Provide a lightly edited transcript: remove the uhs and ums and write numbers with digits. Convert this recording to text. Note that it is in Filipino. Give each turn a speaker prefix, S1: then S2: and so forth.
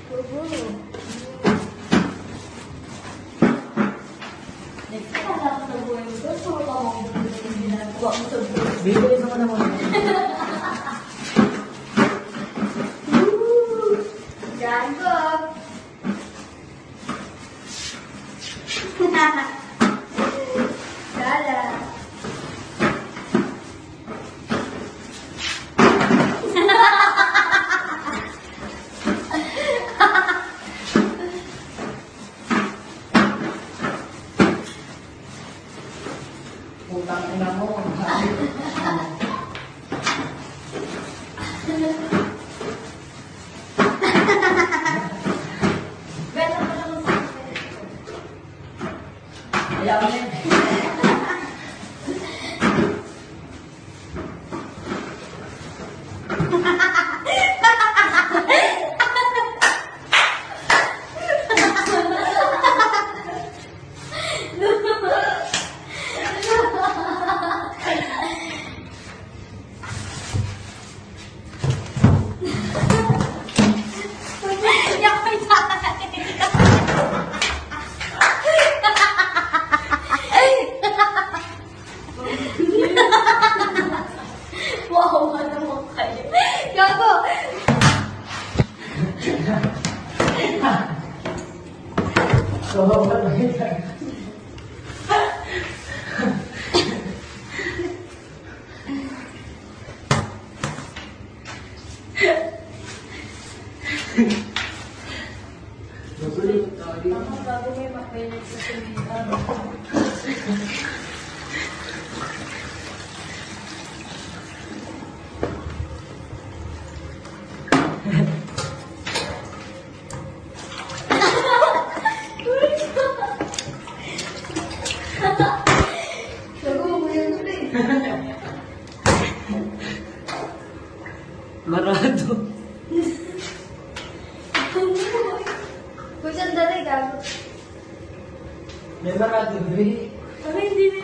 S1: Next time, alam ko sa buhay mo. Gusto ko pa mo yung ginagawa mo sa buhay.
S2: Bibili naman naman.
S1: Gago! Kala.
S2: Putang ina mo.
S1: Ganda pa naman sa
S2: Ayaw mo yan.
S1: Wow, ano mo kayo? Gago!
S2: So, wala yun.
S1: Ako bago may makinig sa sumita. Gago, mo yan ulit.
S2: Marado.
S1: Kung sandali, gago.
S2: May marado, babe.
S1: Sabi, hindi